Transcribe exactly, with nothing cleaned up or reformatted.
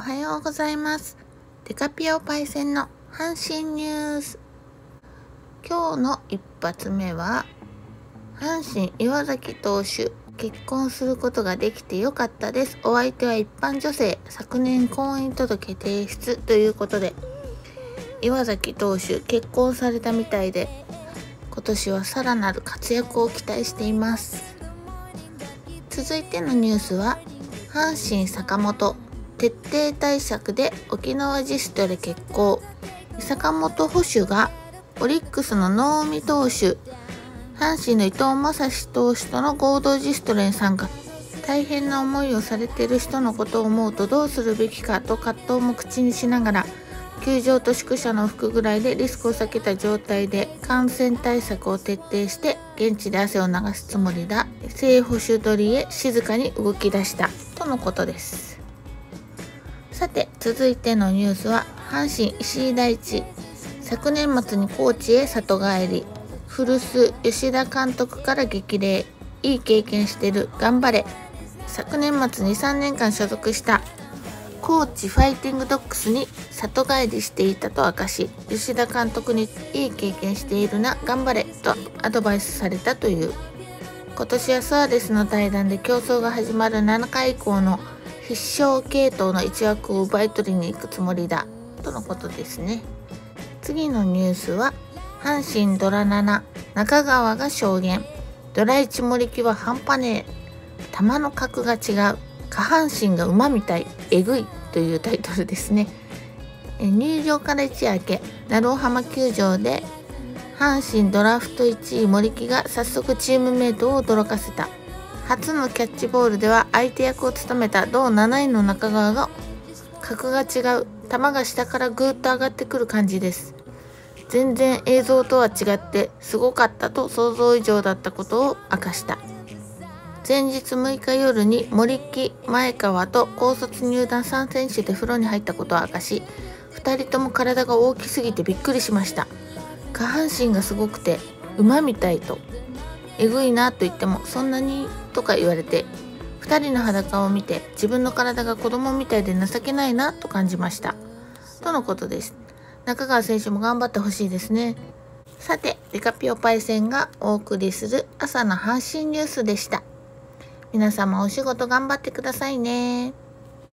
はようございます。デカピオパイセンの阪神ニュース。今日の一発目は、阪神岩崎投手、結婚することができてよかったです。お相手は一般女性、昨年婚姻届提出ということで、岩崎投手結婚されたみたいで、今年はさらなる活躍を期待しています。続いてのニュースは、阪神坂本徹底対策で沖縄ジストレ決行。坂本捕手がオリックスの能見投手、阪神の伊藤将司投手との合同ジストレに参加。大変な思いをされている人のことを思うとどうするべきかと葛藤も口にしながら、球場と宿舎の服ぐらいでリスクを避けた状態で感染対策を徹底して現地で汗を流すつもりだ。正捕手取りへ静かに動き出したとのことです。さて続いてのニュースは、阪神石井大地昨年末に高知へ里帰り。古巣吉田監督から激励。いい経験してる、頑張れ。昨年末にさんねんかん所属した高知ファイティングドッグスに里帰りしていたと明かし、吉田監督にいい経験しているな、頑張れとアドバイスされたという。今年はスアレスの対談で競争が始まるななかい以降の必勝系統の一枠を奪い取りに行くつもりだとのことですね。次のニュースは、阪神ドラなな中川が証言。ドラいち森木は半端ねえ、球の格が違う、下半身が馬みたい、えぐいというタイトルですね。え入場から一夜明け、鳴尾浜球場で阪神ドラフトいちい森木が早速チームメイトを驚かせた。初のキャッチボールでは相手役を務めた同なないの中川が格が違う、球が下からぐーっと上がってくる感じです。全然映像とは違ってすごかったと想像以上だったことを明かした。前日むいか夜に森木、前川と高卒入団さん選手で風呂に入ったことを明かし、ふたりとも体が大きすぎてびっくりしました。下半身がすごくて馬みたいと、えぐいなと言ってもそんなにとか言われて、ふたりの裸を見て自分の体が子供みたいで情けないなと感じましたとのことです。中川選手も頑張ってほしいですね。さてデカピオパイセンがお送りする朝の阪神ニュースでした。皆様お仕事頑張ってくださいね。